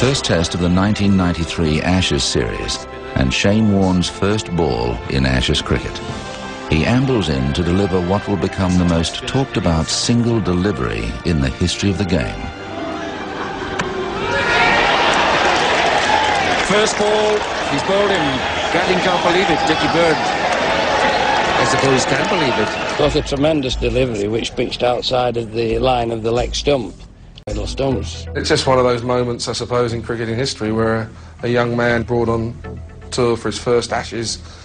First test of the 1993 Ashes series and Shane Warne's first ball in Ashes cricket. He ambles in to deliver what will become the most talked about single delivery in the history of the game. First ball, he's bowled him. Gatting can't believe it, Dickie Bird. I suppose can't believe it. It was a tremendous delivery which pitched outside of the line of the leg stump. Middle stumps. It's just one of those moments, I suppose, in cricketing history where a young man brought on tour for his first Ashes